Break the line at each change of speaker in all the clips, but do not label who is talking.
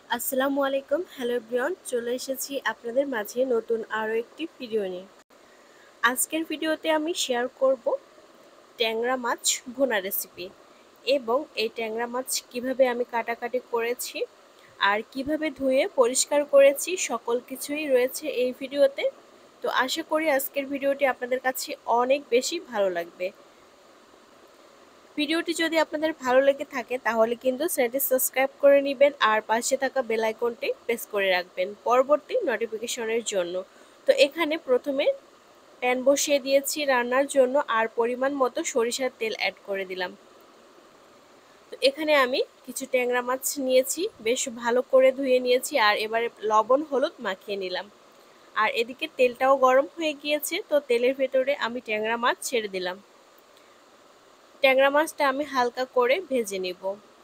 আসসালামু আলাইকুম, hello everyone, চলে এসেছি আপনাদের মাঝে নতুন আরও একটি ভিডিও নিয়ে। আজকের ভিডিওতে আমি শেয়ার করব ট্যাংরা মাছ ভুনা রেসিপি এবং এই ট্যাংরা মাছ কিভাবে আমি কাটাকাটি করেছি আর কিভাবে ধুয়ে পরিষ্কার করেছি সকল কিছুই রয়েছে এই ভিডিওতে। তো আশা করি আজকের ভিডিওটি আপনাদের কাছে অনেক বেশি ভালো লাগবে। ভিডিওটি যদি আপনাদের ভালো লেগে থাকে তাহলে কিন্তু চ্যানেলটি সাবস্ক্রাইব করে নেবেন আর পাশে থাকা বেল আইকনটি প্রেস করে রাখবেন পরবর্তী নোটিফিকেশনের জন্য। তো এখানে প্রথমে প্যান বসিয়ে দিয়েছি রান্নার জন্য আর পরিমাণ মতো সরিষার তেল অ্যাড করে দিলাম। তো এখানে আমি কিছু ট্যাংরা মাছ নিয়েছি, বেশ ভালো করে ধুয়ে নিয়েছি আর এবারে লবণ হলুদ মাখিয়ে নিলাম। আর এদিকে তেলটাও গরম হয়ে গিয়েছে, তো তেলের ভেতরে আমি ট্যাংরা মাছ ছেড়ে দিলাম। ট্যাংরা মাছটা আমি হালকা করে ভেজে নিব।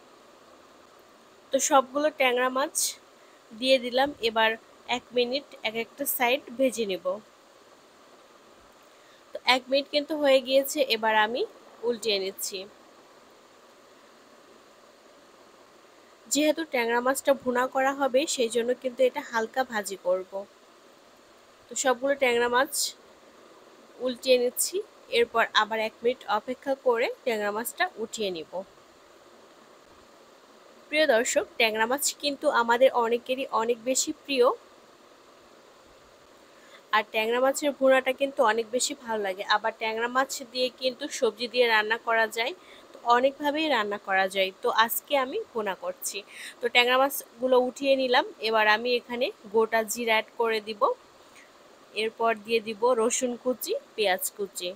তো সবগুলো ট্যাংরা মাছ দিয়ে দিলাম। এবার 1 মিনিট এক একটা সাইড ভেজে নেব। তো 1 মিনিট কিন্তু হয়ে গিয়েছে, এবার আমি উল্টিয়ে নিচ্ছি। যেহেতু ট্যাংরা মাছটা ভুনা করা হবে সেই জন্য কিন্তু এটা হালকা ভাজি করব। তো সবগুলো ট্যাংরা মাছ উল্টিয়ে নিচ্ছি, এরপর আবার 1 মিনিট অপেক্ষা করে ট্যাংরা মাছটা উঠিয়ে নিব। প্রিয় দর্শক, ট্যাংরা মাছ কিন্তু আমাদের অনেকেরই অনেক বেশি প্রিয় আর ট্যাংরা মাছের ভুনাটা কিন্তু অনেক বেশি ভালো লাগে। আবার ট্যাংরা মাছ দিয়ে কিন্তু সবজি দিয়ে রান্না করা যায়, তো অনেকভাবেই রান্না করা যায়। তো আজকে আমি ভুনা করছি। তো ট্যাংরা মাছগুলো উঠিয়ে নিলাম। এবার আমি এখানে গোটা জিরা অ্যাড করে দিব, এরপর দিয়ে দিব রসুন কুচি, পেঁয়াজ কুচি।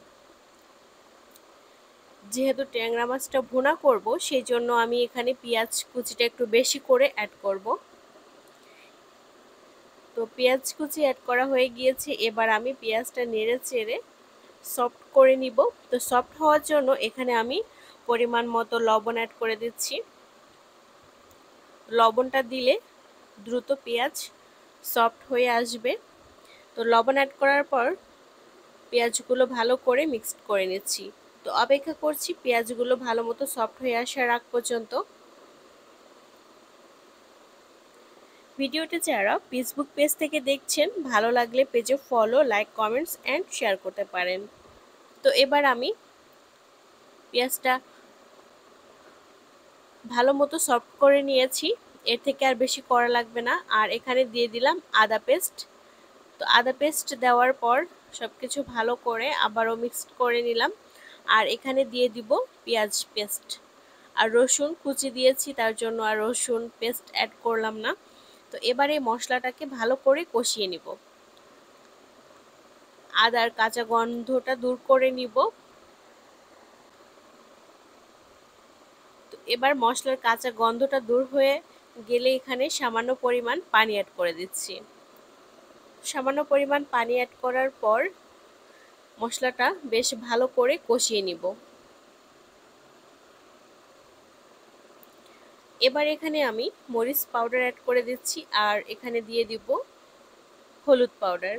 যেহেতু ট্যাংরা মাছটা ভুনা করব সেই জন্য আমি এখানে পেঁয়াজ কুচিটা একটু বেশি করে অ্যাড করব। তো পেঁয়াজ কুচি অ্যাড করা হয়ে গিয়েছে, এবার আমি পেঁয়াজটা নেড়ে চেড়ে সফট করে নিব। তো সফট হওয়ার জন্য এখানে আমি পরিমাণ মতো লবণ অ্যাড করে দিচ্ছি। লবণটা দিলে দ্রুত পেঁয়াজ সফট হয়ে আসবে। তো লবণ অ্যাড করার পর পেঁয়াজগুলো ভালো করে মিক্সড করে নিচ্ছি। তো অপেক্ষা করছি পেঁয়াজগুলো ভালো মতো সফট হয়ে আসার আগ পর্যন্ত। ভিডিওটি যারা ফেসবুক পেজ থেকে দেখছেন, ভালো লাগলে পেজে follow, like, comments and share করতে পারেন। তো এবার আমি পেঁয়াজটা ভালো মতো সফট করে নিয়েছি, এর থেকে আর বেশি করা লাগবে না। আর এখানে দিয়ে দিলাম আদা পেস্ট। তো আদা পেস্ট দেওয়ার পর সব কিছু ভালো করে আবারও মিক্সড করে নিলাম। আর এখানে দিয়ে দিব পেঁয়াজ পেস্ট আর রসুন কুচি দিয়েছি, তার জন্য আর রসুন পেস্ট অ্যাড করলাম না। তো এবারে মশলাটাকে ভালো করে কষিয়ে নিব, আদার কাঁচা গন্ধটা দূর করে নিব। তো এবার মশলার কাঁচা গন্ধটা দূর হয়ে গেলে এখানে সামান্য পরিমাণ পানি অ্যাড করে দিচ্ছি। সামান্য পরিমাণ পানি অ্যাড করার পর মশলাটা বেশ ভালো করে কষিয়ে নিব। এবার এখানে আমি মরিচ পাউডার অ্যাড করে দিচ্ছি আর এখানে দিয়ে দিব হলুদ পাউডার।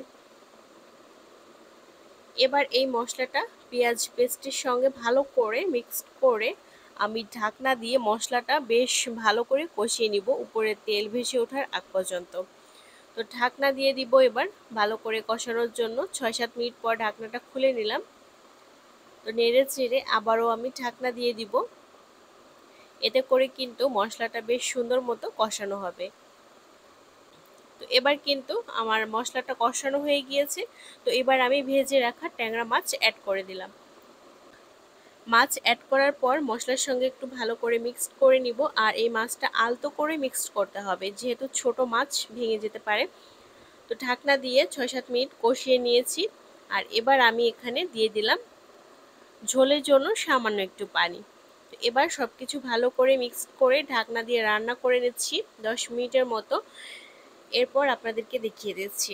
এবার এই মশলাটা পেঁয়াজ পেস্টের সঙ্গে ভালো করে মিক্সড করে আমি ঢাকনা দিয়ে মশলাটা বেশ ভালো করে কষিয়ে নিব উপরে তেল ভেসে ওঠার আগ পর্যন্ত। তো ঢাকনা দিয়ে দিব এবার ভালো করে কষানোর জন্য। 6-7 মিনিট পর ঢাকনাটা খুলে নিলাম। তো নেড়ে চেড়ে আবারও আমি ঢাকনা দিয়ে দিব, এতে করে কিন্তু মশলাটা বেশ সুন্দর মতো কষানো হবে। তো এবার কিন্তু আমার মশলাটা কষানো হয়ে গিয়েছে। তো এবার আমি ভেজে রাখা ট্যাংরা মাছ অ্যাড করে দিলাম। মাছ অ্যাড করার পর মশলার সঙ্গে একটু ভালো করে মিক্সড করে নিব। আর এই মাছটা আলতো করে মিক্সড করতে হবে, যেহেতু ছোট মাছ ভেঙে যেতে পারে। তো ঢাকনা দিয়ে 6-7 মিনিট কষিয়ে নিয়েছি। আর এবার আমি এখানে দিয়ে দিলাম ঝোলের জন্য সামান্য একটু পানি। তো এবার সব কিছু ভালো করে মিক্সড করে ঢাকনা দিয়ে রান্না করে নিচ্ছি 10 মিনিটের মতো। এরপর আপনাদেরকে দেখিয়ে দিচ্ছি।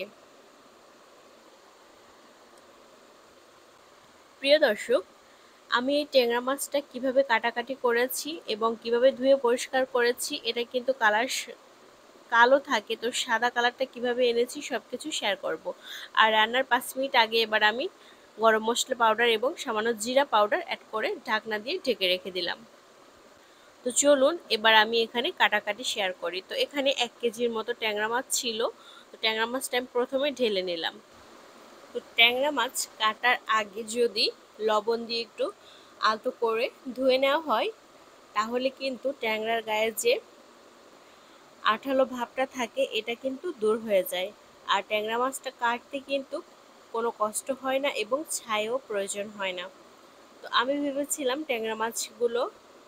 প্রিয় দর্শক, আমি এই ট্যাংরা মাছটা কিভাবে কাটাকাটি করেছি এবং কিভাবে ধুয়ে পরিষ্কার করেছি, এটা কিন্তু কালো থাকে, তো সাদা কালারটা কিভাবে এনেছি সব কিছু শেয়ার করব। আর রান্নার 5 মিনিট আগে এবার আমি গরম মশলা পাউডার এবং সামান্য জিরা পাউডার অ্যাড করে ঢাকনা দিয়ে ঢেকে রেখে দিলাম। তো চলুন এবার আমি এখানে কাটাকাটি শেয়ার করি। তো এখানে 1 কেজির মতো ট্যাংরা মাছ ছিল। তো ট্যাংরা মাছটা আমি প্রথমে ঢেলে নিলাম। তো ট্যাংরা মাছ কাটার আগে যদি লবণ দিয়ে একটু আলতো করে ধুয়ে নেওয়া হয়, তাহলে কিন্তু ট্যাংরার গায়ে যে আঠালো ভাবটা থাকে এটা কিন্তু দূর হয়ে যায়। আর ট্যাংরা মাছটা কাটতে কিন্তু কোনো কষ্ট হয় না এবং ছাইও প্রয়োজন হয় না। তো আমি ভেবেছিলাম ট্যাংরা মাছগুলো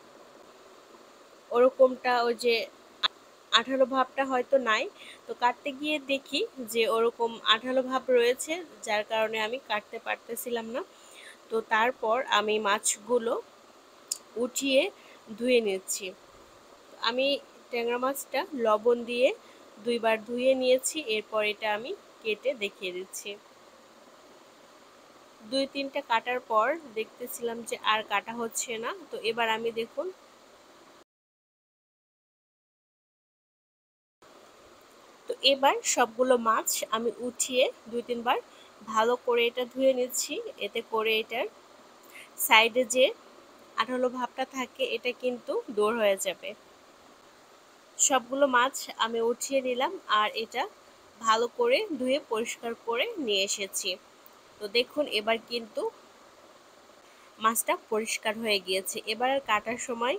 ওরকমটা ওই যে আঠালো ভাবটা হয়তো নাই। তো কাটতে গিয়ে দেখি যে ওরকম আঠালো ভাব রয়েছে, যার কারণে আমি কাটতে পারতেছিলাম না। তো তারপর আমি মাছগুলো উঠিয়ে ধুয়ে নিচ্ছি। আমি ট্যাংরা মাছটা লবণ দিয়ে 2 বার ধুয়ে নিয়েছি। এরপর এটা আমি কেটে দেখিয়ে দিচ্ছি। 2-3টা কাটার পর দেখতেছিলাম যে আর কাটা হচ্ছে না। তো এবার আমি দেখুন, তো এবার সবগুলো মাছ আমি উঠিয়ে 2-3 বার ভালো করে এটা ধুয়ে নিচ্ছি। এতে করে এটার সাইডে যে আঠালো ভাবটা থাকে এটা কিন্তু দূর হয়ে যাবে। সবগুলো মাছ আমি উঠিয়ে নিলাম আর এটা ভালো করে ধুয়ে পরিষ্কার করে নিয়ে এসেছি। তো দেখুন এবার কিন্তু মাছটা পরিষ্কার হয়ে গিয়েছে। এবার আর কাটার সময়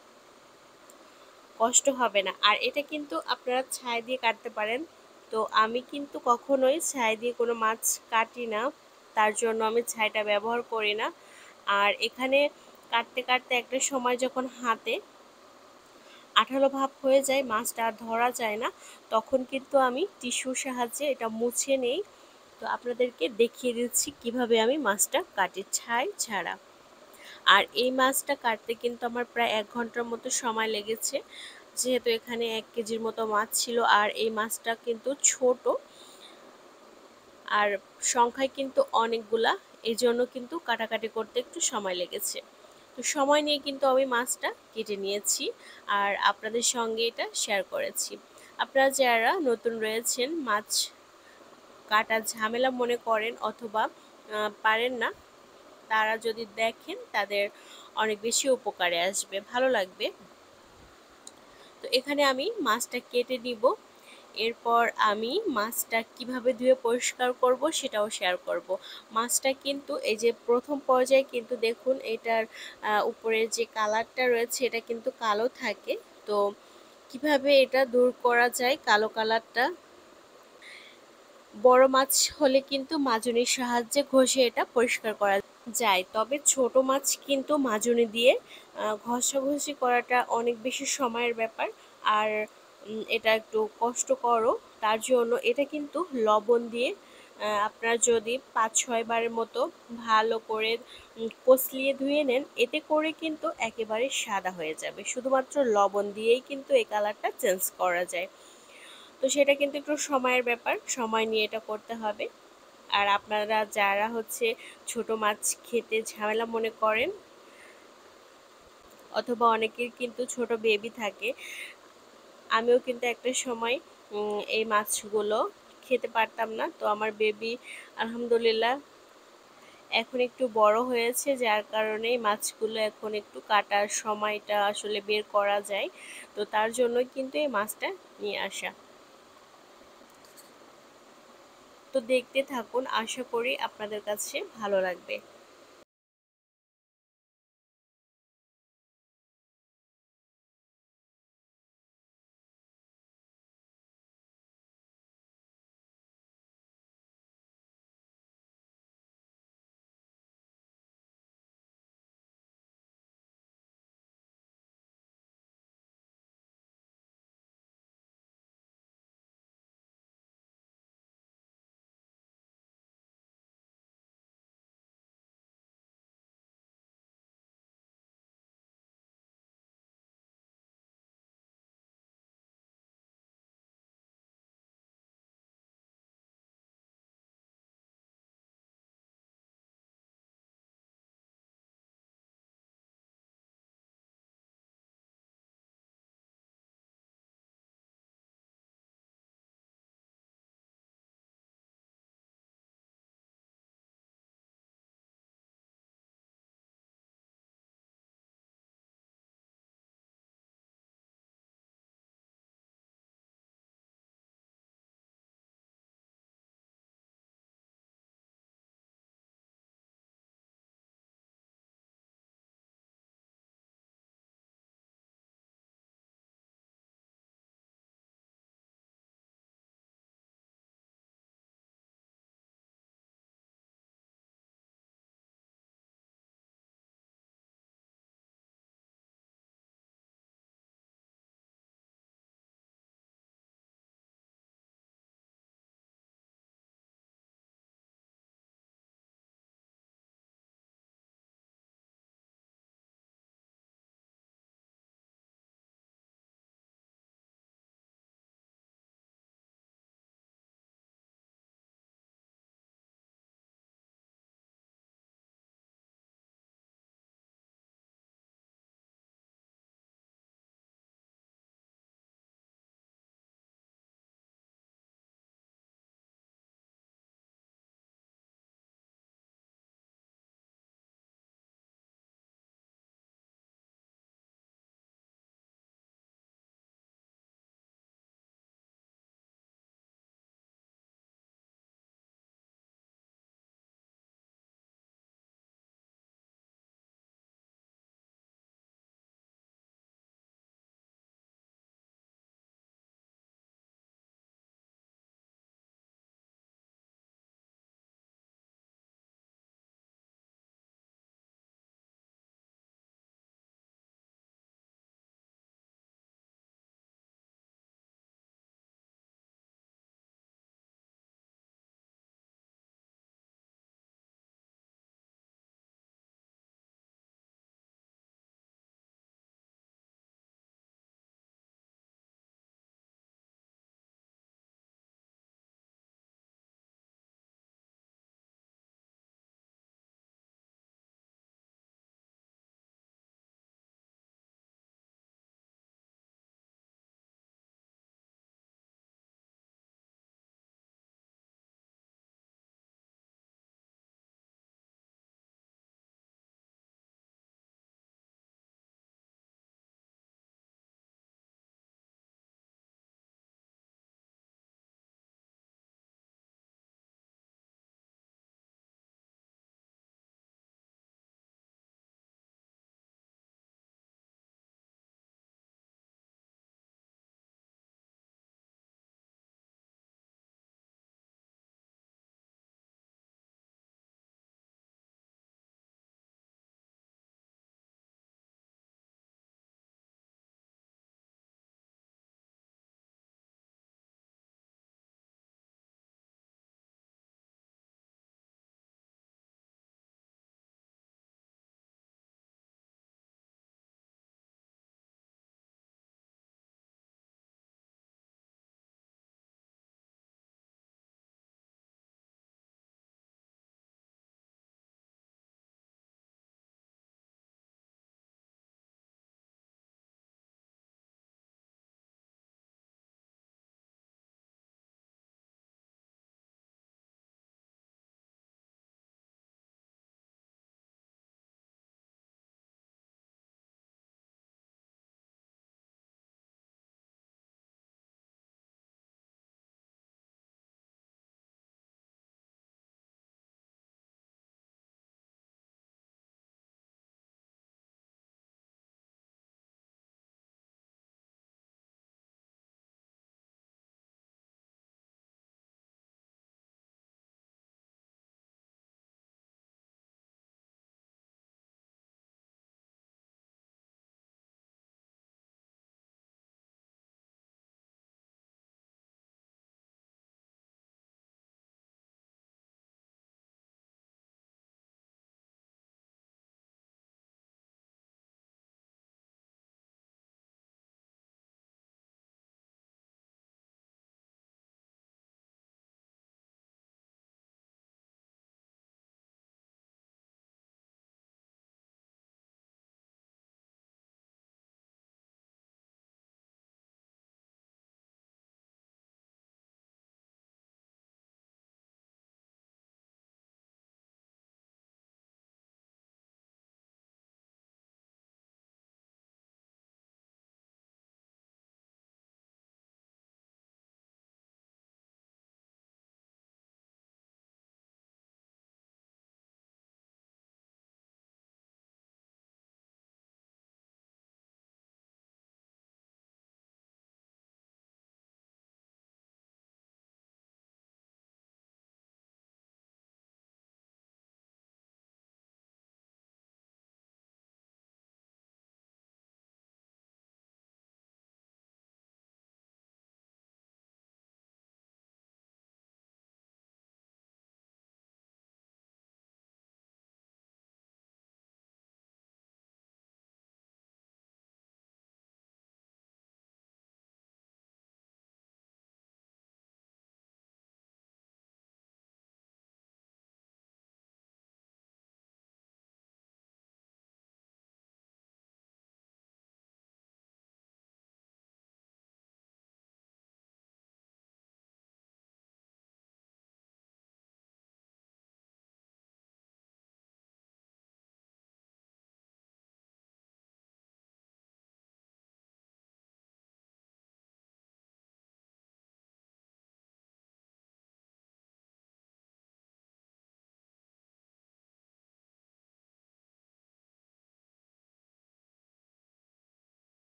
কষ্ট হবে না। আর এটা কিন্তু আপনারা ছাই দিয়ে কাটতে পারেন। তো আমি কিন্তু কখনোই ছাই দিয়ে কোনো মাছ কাটি না, তার জন্য আমি ছাইটা ব্যবহার করি না। আর এখানে কাটতে কাটতে একটা সময় যখন হাতে আঠালো ভাব হয়ে যায়, মাছটা আর ধরা যায় না, তখন কিন্তু আমি টিস্যুর সাহায্যে এটা মুছে নেই। তো আপনাদেরকে দেখিয়ে দিচ্ছি কিভাবে আমি মাছটা কাটি ছাই ছাড়া। আর এই মাছটা কাটতে কিন্তু আমার প্রায় 1 ঘন্টার মতো সময় লেগেছে, যেহেতু এখানে 1 কেজির মতো মাছ ছিল। আর এই মাছটা কিন্তু ছোট, আর সংখ্যায় কিন্তু অনেকগুলা, এই জন্য কিন্তু কাটাকাটি করতে একটু সময় লেগেছে। তো সময় নিয়ে কিন্তু আমি মাছটা কেটে নিয়েছি আর আপনাদের সঙ্গে এটা শেয়ার করেছি। আপনারা যারা নতুন রয়েছেন, মাছ কাটার ঝামেলা মনে করেন অথবা পারেন না, তারা যদি দেখেন তাদের অনেক বেশি উপকারে আসবে, ভালো লাগবে। তো এখানে আমি মাছটা কেটে নিব। এরপর আমি মাছটা কিভাবে ধুয়ে পরিষ্কার করব সেটাও শেয়ার করব। মাছটা কিন্তু এই যে প্রথম পর্যায়ে কিন্তু দেখুন এটার উপরে যে কালারটা রয়েছে এটা কিন্তু কালো থাকে। তো কিভাবে এটা দূর করা যায় কালো কালারটা, বড় মাছ হলে কিন্তু মাজনির সাহায্যে ঘষে এটা পরিষ্কার করা যায়। তবে ছোট মাছ কিন্তু মাজনি দিয়ে ঘষাঘষি করাটা অনেক বেশি সময়ের ব্যাপার। আর এটা একটু কষ্টকরও। তার জন্য এটা কিন্তু লবণ দিয়ে আপনারা যদি 5-6 বারের মতো ভালো করে কষলিয়ে ধুয়ে নেন, এতে করে কিন্তু একেবারে সাদা হয়ে যাবে। শুধুমাত্র লবণ দিয়েই কিন্তু এই কালারটা চেঞ্জ করা যায়। তো সেটা কিন্তু একটু সময়ের ব্যাপার, সময় নিয়ে এটা করতে হবে। আর আপনারা যারা হচ্ছে ছোট মাছ খেতে ঝামেলা মনে করেন, অথবা অনেকের কিন্তু ছোট বেবি থাকে, আমিও কিন্তু একটা সময় এই মাছগুলো খেতে পারতাম না। তো আমার বেবি আলহামদুলিল্লাহ এখন একটু বড় হয়েছে, যার কারণে মাছগুলো এখন একটু কাটার সময়টা আসলে বের করা যায়। তো তার জন্যই কিন্তু এই মাছটা নিয়ে আসা। তো দেখতে থাকুন, আশা করি আপনাদের কাছে ভালো লাগবে।